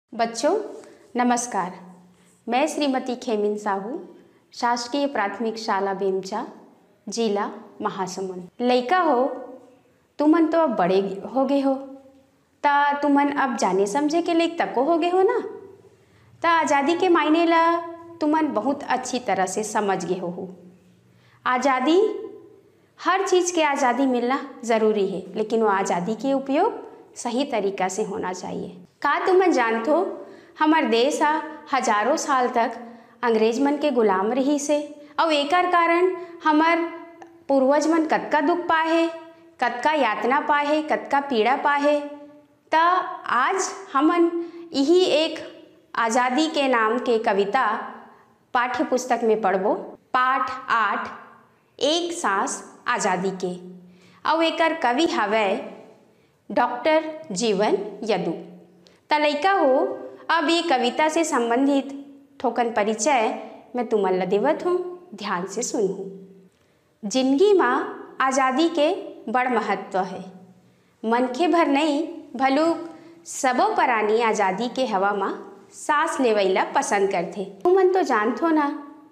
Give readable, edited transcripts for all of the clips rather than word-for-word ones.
बच्चों नमस्कार। मैं श्रीमती खेमिन साहू, शासकीय प्राथमिक शाला बेमचा, जिला महासमुंद। लइका हो, तुमन तो अब बड़े हो गए हो, ता तुमन अब जाने समझे के लिए तको हो गए हो ना। ता आज़ादी के मायने ला तुमन बहुत अच्छी तरह से समझ गए हो। आज़ादी, हर चीज़ के आज़ादी मिलना ज़रूरी है, लेकिन वो आज़ादी के उपयोग सही तरीक़ा से होना चाहिए। का तुमन जानते हो, हमार देश हजारों साल तक अंग्रेज मन के गुलाम रही से, और एकर कारण हमार पूर्वज मन कतका दुख पाए, कतका यातना पाए, कतका पीड़ा पाए। ता आज हमन यही एक आज़ादी के नाम के कविता पाठ्य पुस्तक में पढ़बो। पाठ 8 एक सांस आज़ादी के, और एकर कवि हवे डॉक्टर जीवन यदु। ता लइका हो, अब ये कविता से संबंधित थोकन परिचय मैं तुमन ला देवत हूँ, ध्यान से सुनहूँ। जिंदगी माँ आज़ादी के बड़ महत्व है। मनखे भर नहीं, भलुक सबो प्राणी आज़ादी के हवा माँ सांस लेवैला पसंद करते। तुमन तो जानते हो ना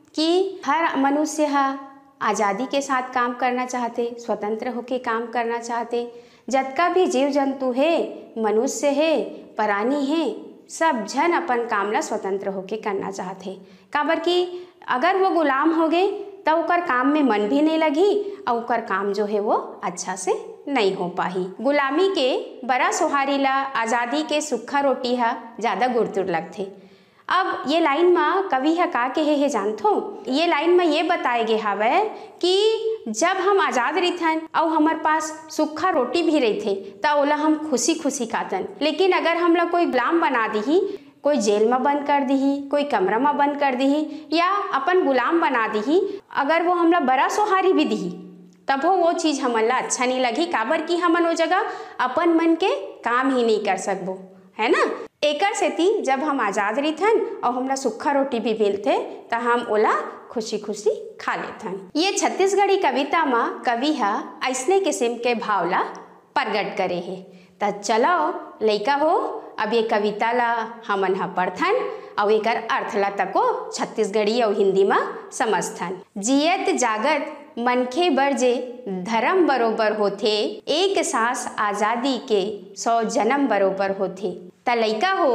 कि हर मनुष्य आज़ादी के साथ काम करना चाहते, स्वतंत्र होके काम करना चाहते। जतका भी जीव जंतु है, मनुष्य है, प्राणी है, सब जन अपन काम ला स्वतंत्र होके करना चाहते। काबर कि अगर वो गुलाम हो गए तो उकर काम में मन भी नहीं लगी, और उकर काम जो है वो अच्छा से नहीं हो पाही। गुलामी के बड़ा सोहारी ला आज़ादी के सुखा रोटी ज़्यादा गुरतुर लगते। अब ये लाइन में कवि का कहे है जानथो, ये लाइन में ये बताए गे हवे कि जब हम आज़ाद रहीथन और हमारे पास सूखा रोटी भी रहीथे तो ओला हम खुशी खुशी खातन। लेकिन अगर हमला कोई गुलाम बना दीही, कोई जेल में बंद कर दीही, कोई कमरा में बंद कर दीही, या अपन गुलाम बना दीही, अगर वो हमला बड़ा सोहारी भी दीही, तब वो चीज़ हमला अच्छा नहीं लगी। काबर कि हमन वो जगह अपन मन के काम ही नहीं कर सकबो, है ना। एकर सेती जब हम आज़ाद रहीथन और हमला सूखा रोटी भी मिलते तो हम ओला खुशी खुशी खा लेथन। ये छत्तीसगढ़ी कविता में कवि ऐसने किस्म के भावला प्रगट करे है। तो चलो लइका हो, अब ये कविता ला हमन पढ़थन और एकर अर्थ ला तको छत्तीसगढ़ी और हिंदी में समझथन। जियत जागत मनखे बर जे धर्म बरोबर होथे, एक सांस आज़ादी के 100 जन्म बरोबर होथे। त लइका हो,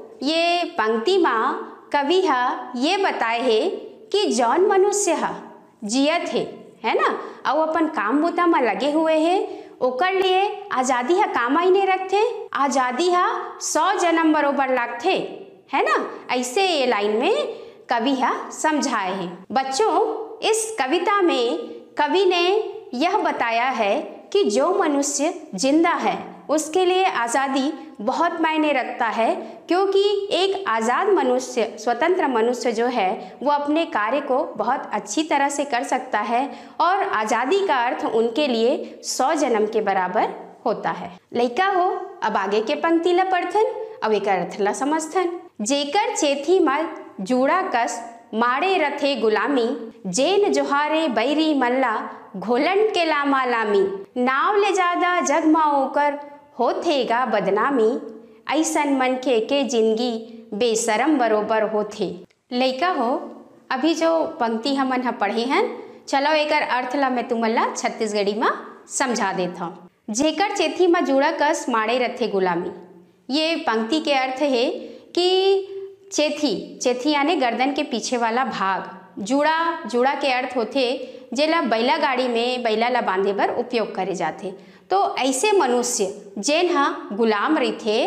ये पंक्ति में कवि ये बताए है कि जौन मनुष्य जियत है ना, और अपन काम बूता में लगे हुए है, ओकर लिए आज़ादी काम ही नहीं रखते। आज़ादी 100 जन्म बरोबर लगते, है ना। ऐसे ये लाइन में कवि समझाए है। बच्चों, इस कविता में कवि ने यह बताया है कि जो मनुष्य जिंदा है उसके लिए आज़ादी बहुत मायने रखता है, क्योंकि एक आज़ाद मनुष्य, स्वतंत्र मनुष्य जो है वो अपने कार्य को बहुत अच्छी तरह से कर सकता है, और आज़ादी का अर्थ उनके लिए 100 जन्म के बराबर होता है। लइका हो, अब आगे के पंक्ति ला पढ़थन, अब एक अर्थ ला समझथन। जेकर चेथी मल जूड़ा कस माड़े रथे गुलामी, जेन जोहारे बैरी मल्ला घोलन के लामा लामी, नाव ले ज्यादा जगमा ओकर होथेगा बदनामी, ऐसन मनखे के जिंदगी बेशरम बरोबर होथे। लइका हो, अभी जो पंक्ति हमन पढ़े हैं, चलो एकर अर्थ ला मैं तुमन ला छत्तीसगढ़ी में समझा देता हूँ। जेकर चेथी में जुड़ा कस माड़े रथे गुलामी, ये पंक्ति के अर्थ है कि चेथी यानी गर्दन के पीछे वाला भाग, जुड़ा के अर्थ होते जेला बैला गाड़ी में बैला ला बांधे बर उपयोग करे जाते। तो ऐसे मनुष्य जेन गुलाम रहते,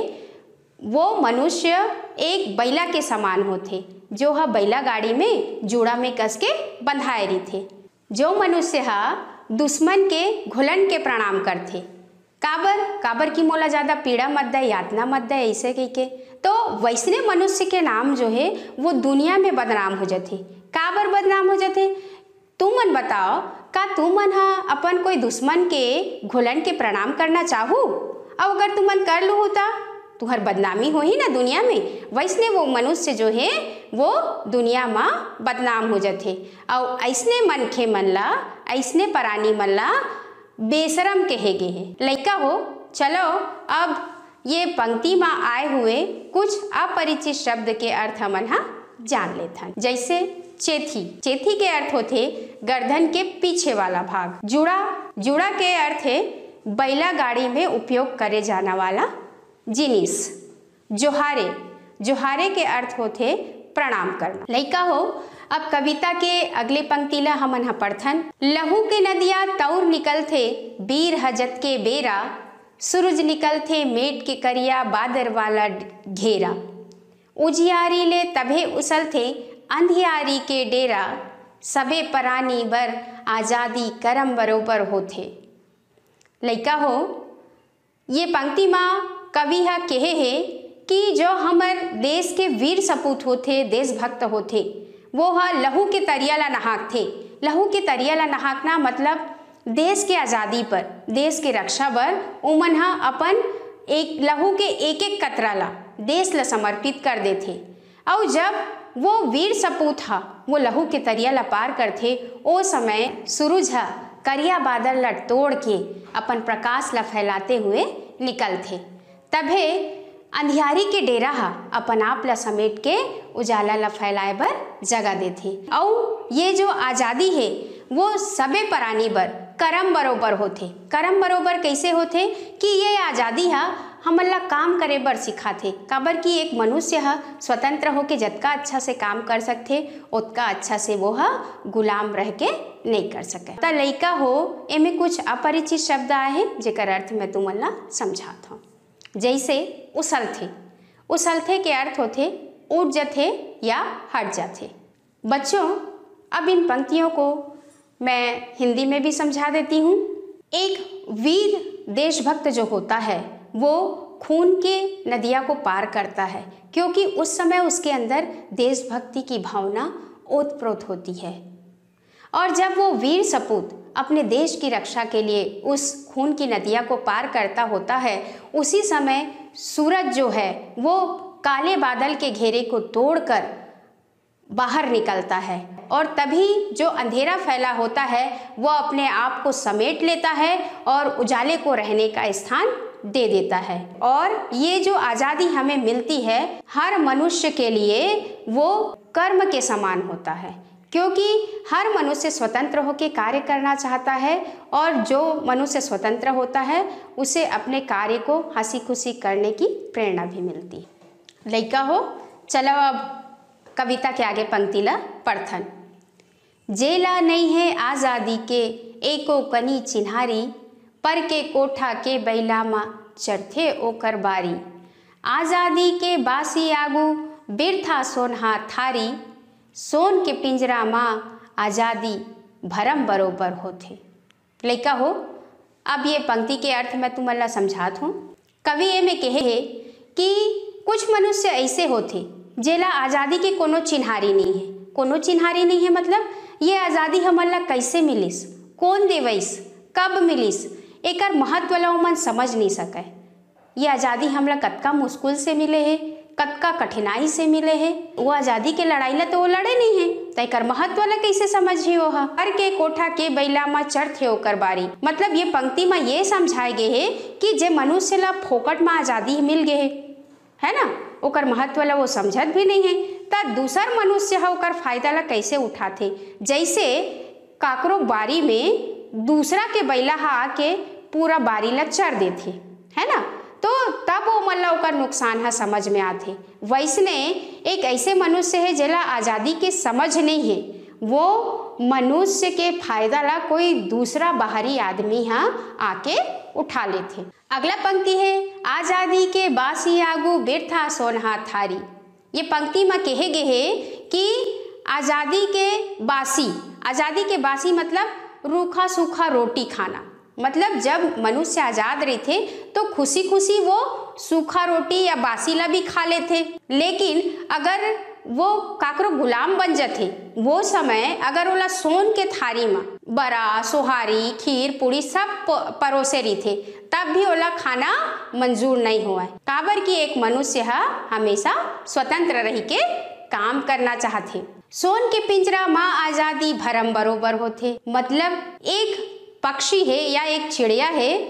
वो मनुष्य एक बैला के समान होते, जो बैला गाड़ी में जुड़ा में कस के बंधाए रहते। जो मनुष्य दुश्मन के घुलन के प्रणाम करते, काबर की मोला ज़्यादा पीड़ा मत दे, यातना मत दे, ऐसे कह के, तो वैसने मनुष्य के नाम जो है वो दुनिया में बदनाम हो जाते। काबर बदनाम हो जाते, तुम मन बताओ, का तुम मन अपन कोई दुश्मन के घुलन के प्रणाम करना चाहू, और अगर तुम मन कर लू तो तुहर बदनामी हो ही ना दुनिया में। वैसने वो मनुष्य जो है वो दुनिया में बदनाम हो जाते, और ऐसने मनखे मन ला, ऐसने प्राणी मन ला बेशरम कहे गे है। लइका हो, चलो अब ये पंक्ति में आए हुए कुछ अपरिचित शब्द के अर्थ हमन हा जान लेथन। जैसे चेथी, चेथी के अर्थ होते गर्दन के पीछे वाला भाग। जुड़ा, जुड़ा के अर्थ है बैला गाड़ी में उपयोग करे जाने वाला जिनिस। जोहारे, जोहारे के अर्थ होते प्रणाम करना। लइका हो, अब कविता के अगले पंक्ति ला हमन हा पढ़थन। लहू के नदिया तौर निकल थे बीर हजत के बेरा, सूरज निकल थे मेट के करिया बादर वाला घेरा। उजियारी ले तभे उसल थे अंधियारी के डेरा, सबे परानी बर आज़ादी करम बरोबर होथे। लइका हो, ये पंक्ति में कवि हा कहे है कि जो हमर देश के वीर सपूत होते, देशभक्त होते, वो हा लहू के तरिया ला नहाक थे। लहू के तरिया ला नहाकना मतलब देश के आज़ादी पर, देश के रक्षा बर उमन हा अपन एक लहू के एक एक कतरा ला देश ला समर्पित कर देथे। और जब वो वीर सपूत हा वो लहू के तरिया ला पार करथे, ओ समय सूरज हा करिया बादल ला तोड़ के अपन प्रकाश ला फैलाते हुए निकलथे। तभे अंधियारी के डेरा हा अपन आप ला समेट के उजाला ला फैलाए बर जगह देथे। और ये जो आज़ादी है वो सबे परानी बर करम बरोबर होथे। करम बरोबर कैसे होथे कि ये आज़ादी हा हमन ला काम करे बर सिखाथे। काबर कि एक मनुष्य हा स्वतंत्र होके जतका अच्छा से काम कर सकथे उतका अच्छा से वो हा गुलाम रह के नहीं कर सके। त लइका हो, एमे कुछ अपरिचित शब्द आए हैं जेकर अर्थ मैं तुमन ला समझात हूँ। जैसे उछलथे, उछलथे के अर्थ होते उठ जाते या हट जाते। बच्चों, अब इन पंक्तियों को मैं हिंदी में भी समझा देती हूँ। एक वीर देशभक्त जो होता है वो खून के नदिया को पार करता है, क्योंकि उस समय उसके अंदर देशभक्ति की भावना ओतप्रोत होती है। और जब वो वीर सपूत अपने देश की रक्षा के लिए उस खून की नदिया को पार करता होता है, उसी समय सूरज जो है वो काले बादल के घेरे को तोड़कर बाहर निकलता है और तभी जो अंधेरा फैला होता है वो अपने आप को समेट लेता है और उजाले को रहने का स्थान दे देता है। और ये जो आज़ादी हमें मिलती है हर मनुष्य के लिए वो कर्म के समान होता है, क्योंकि हर मनुष्य स्वतंत्र होकर कार्य करना चाहता है और जो मनुष्य स्वतंत्र होता है उसे अपने कार्य को हंसी खुशी करने की प्रेरणा भी मिलती है। लइका हो, चलो अब कविता के आगे पंक्ति ला पढ़थन। जेला नहीं है आज़ादी के एको कनी चिन्हारी, पर के कोठा के बैला मा चरथे ओकर बारी। आज़ादी के बासी आगू बिरथा सोनहा थारी, सोन के पिंजरा माँ आज़ादी भरम बरोबर होथे। लइका हो, अब ये पंक्ति के अर्थ मैं तुमला समझात हूँ। कवि ये में कहे है कि कुछ मनुष्य ऐसे होते जेला आज़ादी के कोनो चिन्हारी नहीं है। कोनो चिन्हारी नहीं है मतलब ये आज़ादी हमन ला कैसे मिलिस, कौन देवैस, कब मिलिस, एकर महत्व ला ओमन समझ नहीं सके। ये आज़ादी हमला कतका मुश्किल से मिले है, कतका कठिनाई से मिले है। वो आज़ादी के लड़ाई ला तो वो लड़े नहीं है, तो एकर महत्व ला कैसे समझी हो। हर के कोठा के बैला मा चढ़थे ओकर बारी, मतलब ये पंक्ति में ये समझाए गए है कि जे मनुष्य ला फोकट में आज़ादी मिल गए है ना, ओकर महत्व ला वो समझत भी नहीं है, तब दूसर मनुष्य है ओकर फायदा ला कैसे उठाते। जैसे काकरो बारी में दूसरा के बैला हा आके पूरा बारी ला चढ़ देते है ना, तो तब वो मतलब ओकर नुकसान है समझ में आते। वैसने एक ऐसे मनुष्य है जेला आज़ादी के समझ नहीं है, वो मनुष्य के फायदा ला कोई दूसरा बाहरी आदमी हा आके उठा लेते। अगला पंक्ति है आज़ादी के बासी आगू बिरथा सोनहा थारी। ये पंक्ति में कहे गए है कि आज़ादी के बासी मतलब रूखा सूखा रोटी खाना। मतलब जब मनुष्य आज़ाद रहे थे तो खुशी खुशी वो सूखा रोटी या बासी ला भी खा लेते, लेकिन अगर वो काकरो गुलाम बन जाते वो समय अगर ओला सोन के थारी में बरा सोहारी खीर पूड़ी सब परोसे रही थे तब भी ओला खाना मंजूर नहीं हुआ। काबर कि एक मनुष्य है हमेशा स्वतंत्र रह के काम करना चाहते। सोन के पिंजरा माँ आज़ादी भरम बरोबर होते, मतलब एक पक्षी है या एक चिड़िया है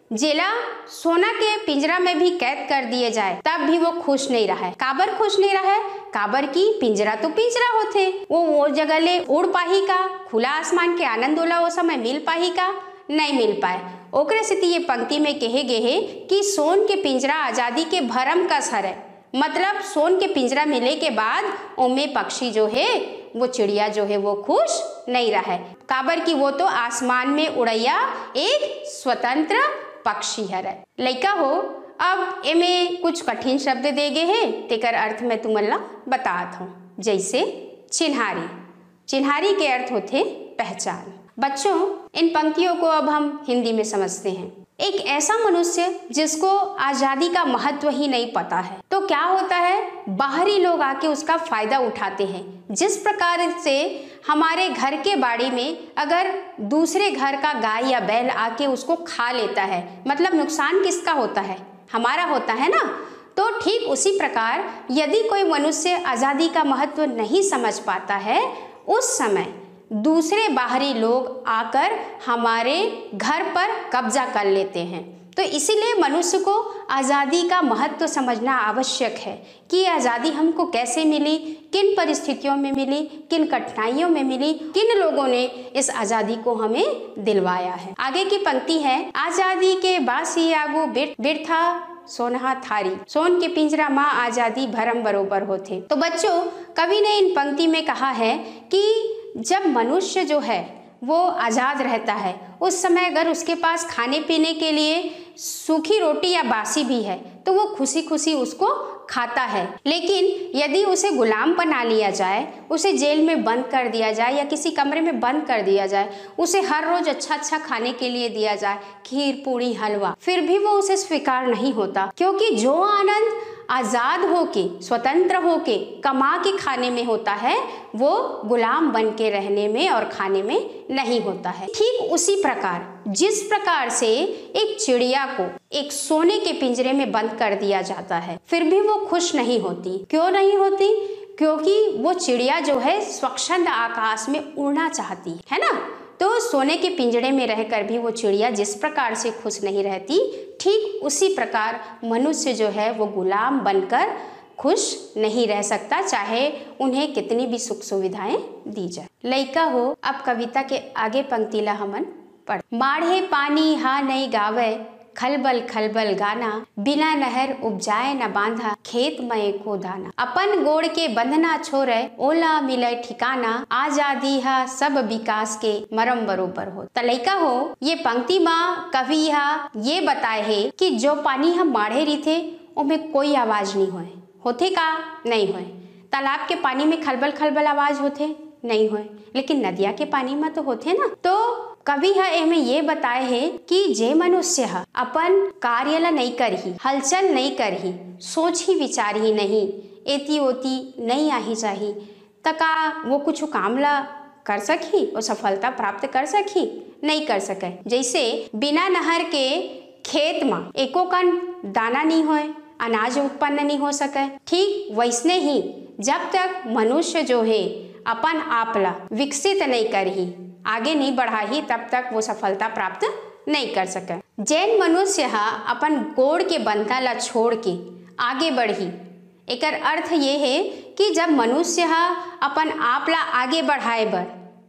जेला सोना के पिंजरा में भी कैद कर दिए जाए तब भी वो खुश नहीं रहा है। काबर खुश नहीं रहा है? काबर की पिंजरा तो पिंजरा होथे, वो जगह ले उड़ पाही का, खुला आसमान के आनंद ओला वो समय मिल पाही का, नहीं मिल पाए। ओकरे सेती ये पंक्ति में कहे गए है कि सोन के पिंजरा आजादी के भरम कस हरे। मतलब सोन के पिंजरा मिले के बाद ओमे पक्षी जो है, वो चिड़िया जो है वो खुश नहीं रहा है। काबर की वो तो आसमान में उड़ैया एक स्वतंत्र पक्षी हरे। लइका हो, अब एमे कुछ कठिन शब्द दे गए हैं, तेकर अर्थ में तुमन ला बतात हूँ। जैसे चिन्हारी। चिन्हारी के अर्थ होते पहचान। बच्चों, इन पंक्तियों को अब हम हिंदी में समझते हैं। एक ऐसा मनुष्य जिसको आजादी का महत्व ही नहीं पता है, तो क्या होता है, बाहरी लोग आके उसका फायदा उठाते हैं। जिस प्रकार से हमारे घर के बाड़ी में अगर दूसरे घर का गाय या बैल आके उसको खा लेता है, मतलब नुकसान किसका होता है? हमारा होता है ना। तो ठीक उसी प्रकार यदि कोई मनुष्य आजादी का महत्व नहीं समझ पाता है, उस समय दूसरे बाहरी लोग आकर हमारे घर पर कब्जा कर लेते हैं। तो इसीलिए मनुष्य को आज़ादी का महत्व समझना आवश्यक है कि आज़ादी हमको कैसे मिली, किन परिस्थितियों में मिली, किन कठिनाइयों में मिली, किन लोगों ने इस आज़ादी को हमें दिलवाया है। आगे की पंक्ति है, आज़ादी के बासी आगू बिरथा सोनहा थारी, सोन के पिंजरा माँ आज़ादी भरम बरोबर होते। तो बच्चों, कवि ने इन पंक्ति में कहा है कि जब मनुष्य जो है वो आज़ाद रहता है, उस समय अगर उसके पास खाने पीने के लिए सूखी रोटी या बासी भी है तो वो खुशी खुशी उसको खाता है। लेकिन यदि उसे गुलाम बना लिया जाए, उसे जेल में बंद कर दिया जाए या किसी कमरे में बंद कर दिया जाए, उसे हर रोज अच्छा अच्छा खाने के लिए दिया जाए, खीर पूड़ी हलवा, फिर भी वो उसे स्वीकार नहीं होता। क्योंकि जो आनंद आज़ाद होके, स्वतंत्र होके कमा के खाने में होता है, वो गुलाम बन के रहने में और खाने में नहीं होता है। ठीक उसी प्रकार जिस प्रकार से एक चिड़िया को एक सोने के पिंजरे में बंद कर दिया जाता है, फिर भी वो खुश नहीं होती। क्यों नहीं होती? क्योंकि वो चिड़िया जो है स्वच्छंद आकाश में उड़ना चाहती है ना। तो सोने के पिंजरे में रहकर भी वो चिड़िया जिस प्रकार से खुश नहीं रहती, ठीक उसी प्रकार मनुष्य जो है वो गुलाम बनकर खुश नहीं रह सकता, चाहे उन्हें कितनी भी सुख सुविधाएं दी जाए। लइका हो, अब कविता के आगे पंक्ति ला हमन पढ़। माढ़े पानी हा नहीं गावे, खलबल खलबल गाना, बिना नहर उपजाए न बांधा, खेत में को दाना। अपन गोड़ के बंधना छोड़े, ओला मिले ठिकाना, आजादी हा सब विकास के मरम बरोबर हो। तलैका हो, ये पंक्ति माँ कवि हा ये बताए है कि जो पानी हम माढ़े रही थे उनमें कोई आवाज नहीं होए, होते का नहीं होए। तालाब के पानी में खलबल खलबल आवाज होते नहीं होए, लेकिन नदिया के पानी में तो होते ना। तो कवि है एमे ये बताए है कि जे मनुष्य अपन कार्य ला नहीं करही, हलचल नहीं करही, सोच ही विचार ही नहीं, एती ओती नहीं आही चाही, तका वो कुछ काम ला कर सकी और सफलता प्राप्त कर सकी, नहीं कर सके। जैसे बिना नहर के खेत में एको कण दाना नहीं होए, अनाज उत्पन्न नहीं हो सके, ठीक वैसने ही जब तक मनुष्य जो है अपन आपला विकसित नहीं करही, आगे नहीं बढ़ाही, तब तक वो सफलता प्राप्त नहीं कर सके। जैन मनुष्य अपन गोड़ के बंधा ला छोड़ के आगे बढ़ी, एकर अर्थ ये है कि जब मनुष्य अपन आप ला आगे बढ़ाए बर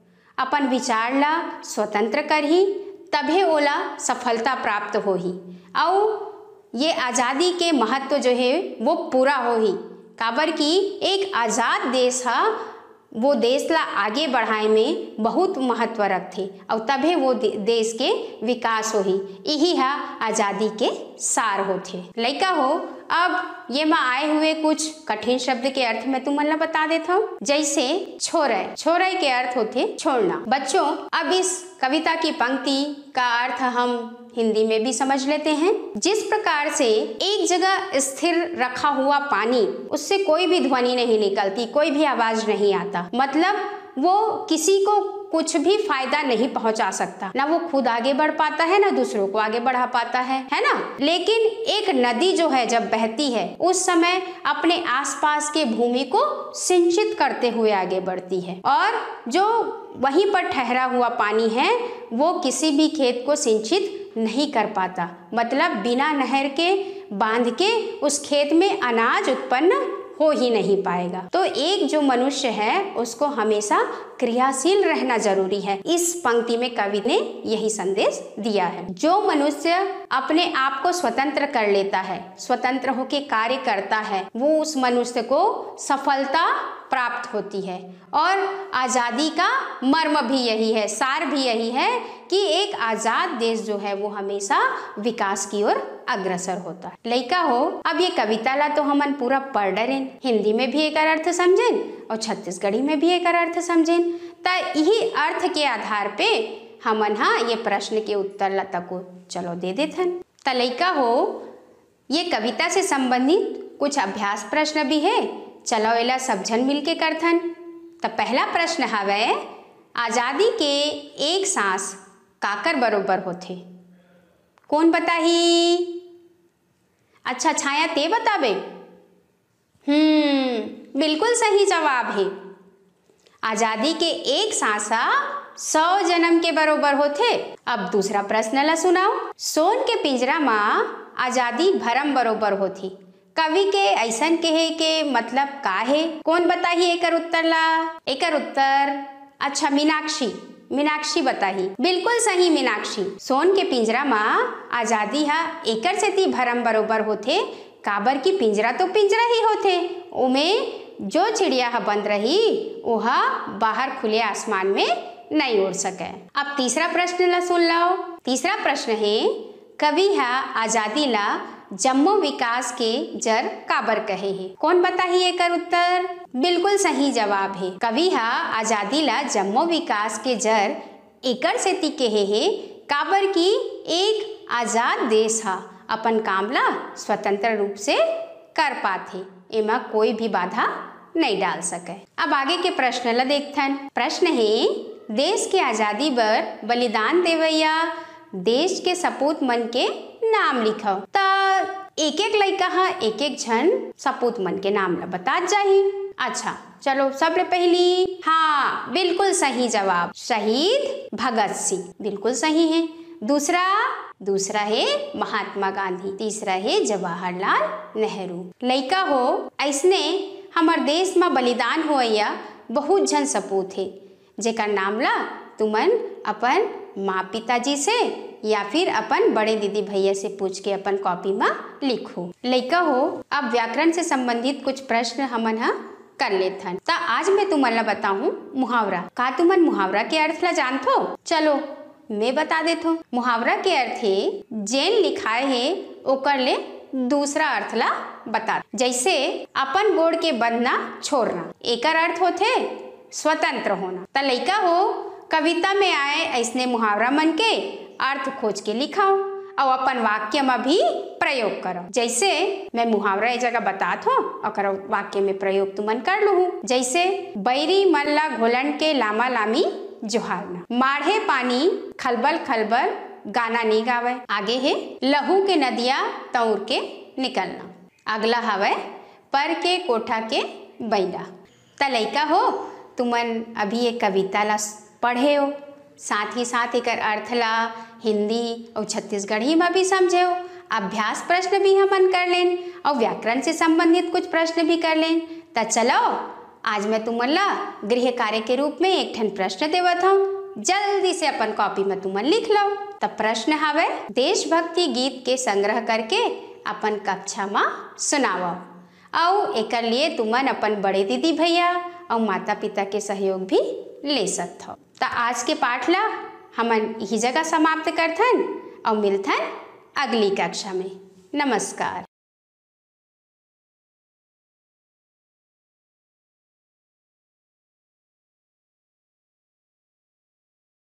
अपन विचार ला स्वतंत्र करही, तभे ओला सफलता प्राप्त होही और ये आज़ादी के महत्व जो है वो पूरा होही। काबर की एक आज़ाद देश वो देश ला आगे बढ़ाए में बहुत महत्व रखते और तभे वो देश के विकास होही। यही है आज़ादी के सार होते। लइका हो, अब ये मैं आए हुए कुछ कठिन शब्द के अर्थ में तुम मला बता देता हूँ। जैसे छोड़े, छोड़े के अर्थ होते छोड़ना। बच्चों, अब इस कविता की पंक्ति का अर्थ हम हिंदी में भी समझ लेते हैं। जिस प्रकार से एक जगह स्थिर रखा हुआ पानी, उससे कोई भी ध्वनि नहीं निकलती, कोई भी आवाज नहीं आता, मतलब वो किसी को कुछ भी फायदा नहीं पहुंचा सकता, ना वो खुद आगे बढ़ पाता है ना दूसरों को आगे बढ़ा पाता है ना। लेकिन एक नदी जो है जब बहती है उस समय अपने आसपास के भूमि को सिंचित करते हुए आगे बढ़ती है, और जो वहीं पर ठहरा हुआ पानी है वो किसी भी खेत को सिंचित नहीं कर पाता, मतलब बिना नहर के बांध के उस खेत में अनाज उत्पन्न हो ही नहीं पाएगा। तो एक जो मनुष्य है उसको हमेशा क्रियाशील रहना जरूरी है। इस पंक्ति में कवि ने यही संदेश दिया है। जो मनुष्य अपने आप को स्वतंत्र कर लेता है, स्वतंत्र होकर कार्य करता है, वो उस मनुष्य को सफलता प्राप्त होती है। और आज़ादी का मर्म भी यही है, सार भी यही है कि एक आज़ाद देश जो है वो हमेशा विकास की ओर अग्रसर होता है। लइका हो, अब ये कविता ला तो हमन पूरा पढ़ डरेन, हिंदी में भी एक अर्थ समझेन और छत्तीसगढ़ी में भी एक अर्थ समझेन। त यही अर्थ के आधार पे हमन ये प्रश्न के उत्तर ला तको चलो दे देथन। त लइका हो, ये कविता से संबंधित कुछ अभ्यास प्रश्न भी है, चलो एला सब झन मिल के करथन। तो पहला प्रश्न हवे, आज़ादी के एक सांस काकर बरोबर होथे? कौन बताही? अच्छा छाया ते बताबे। बिल्कुल सही जवाब है। आज़ादी के एक सांसा 100 जन्म के बरोबर होथे। अब दूसरा प्रश्न ला सुनाओ। सोन के पिंजरा मां आज़ादी भरम बरोबर होथी, कवि के ऐसन कहे के मतलब का है? कौन बताही एकर उत्तर ला? एकर उत्तर अच्छा मीनाक्षी बताही। बिल्कुल सही मीनाक्षी। सोन के पिंजरा मां आज़ादी एकर सेती भरम बरोबर होथे, काबर की पिंजरा तो पिंजरा ही होथे, ओमे जो चिड़िया बंद रही ओहा बाहर खुले आसमान में नहीं उड़ सके। अब तीसरा प्रश्न ला सुन लाओ। तीसरा प्रश्न है, कवि आज़ादी ला जम्मो विकास के जड़ काबर कहे है? कौन बताही एकर उत्तर? बिल्कुल सही जवाब है। कवि आज़ादी ला जम्मो विकास के जड़ एकर सेती कहे है, काबर की एक आज़ाद देश अपन काम ला स्वतंत्र रूप से कर पाथे, एमा कोई भी बाधा नहीं डाल सके। अब आगे के प्रश्न ला देखथन। प्रश्न है, देश के आज़ादी बर बलिदान देवैया देश के सपूत मन के नाम लिखो। त एक एक लइका एक एक झन सपूत मन के नाम ला बता जाही। अच्छा चलो, सबले पहली बिल्कुल सही जवाब, शहीद भगत सिंह, बिल्कुल सही है। दूसरा है महात्मा गांधी, तीसरा है जवाहरलाल नेहरू। लइका हो, ऐसने हमार देश में बलिदान होइया बहुत झन सपूत है, जेकर नाम ला तुमन अपन माँ पिताजी से या फिर अपन बड़े दीदी भैया से पूछ के अपन कॉपी में लिखो। लइका हो, अब व्याकरण से संबंधित कुछ प्रश्न हमन कर लेथन। ता आज मैं तुमन ला बताऊं मुहावरा। का तुमन मुहावरा के अर्थ ला जानथो? चलो मैं बता देथो। मुहावरा के अर्थ है जेन लिखाए है ओकर ले दूसरा अर्थ ला बता। जैसे अपन गोड़ के बंधना छोड़ना, एकर अर्थ होथे स्वतंत्र होना। त लइका हो, कविता में आए ऐसने मुहावरा मन के अर्थ खोज के लिखाओ और अपन वाक्य में भी प्रयोग करो। जैसे मैं मुहावरा ए जगह बातात हो और वाक्य में प्रयोग तुमन कर लूँ। जैसे बैरी मन ला घोलन के लामा लामी जोहारना, माढ़े पानी खलबल खलबल गाना नहीं गावे। आगे है लहू के नदिया तौर के निकलना। अगला हवे पर के कोठा के बैला। त लइका हो, तुमन अभी ये कविता ला पढ़े हो, साथ ही साथ एकर अर्थ ला हिंदी और छत्तीसगढ़ी में भी समझे हो। अभ्यास प्रश्न भी हमन कर लें और व्याकरण से संबंधित कुछ प्रश्न भी कर लें। तो चलो आज मैं तुमन ला गृह कार्य के रूप में एक ठन प्रश्न देवत हूँ, जल्दी से अपन कॉपी में तुमन लिख लो। तब प्रश्न हवे, देशभक्ति गीत के संग्रह करके अपन कक्षा में सुनाओ और एकर लिए तुमन अपन बड़े दीदी भैया और माता पिता के सहयोग भी ले सकते हो। तो आज के पाठ ला हमन यही जगह समाप्त करथन और मिलथन अगली कक्षा में। नमस्कार।